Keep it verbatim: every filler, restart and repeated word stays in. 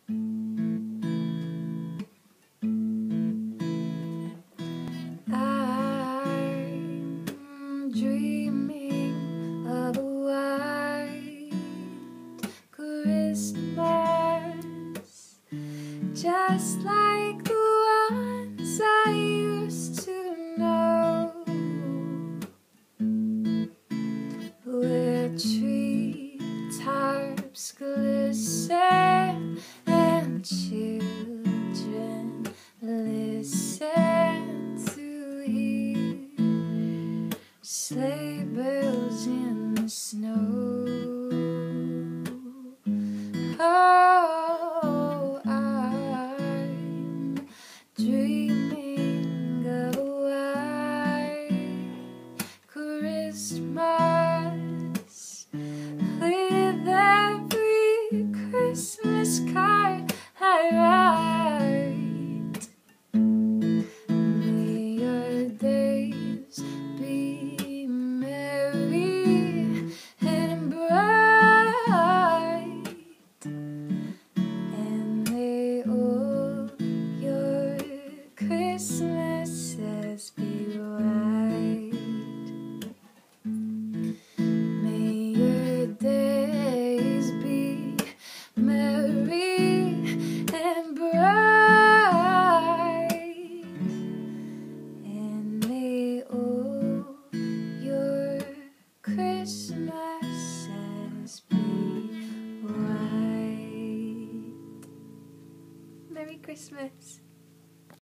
I'm dreaming of a white Christmas, just like the ones I used to know, where treetops glisten and children listen to hear sleigh bells in the snow. Oh,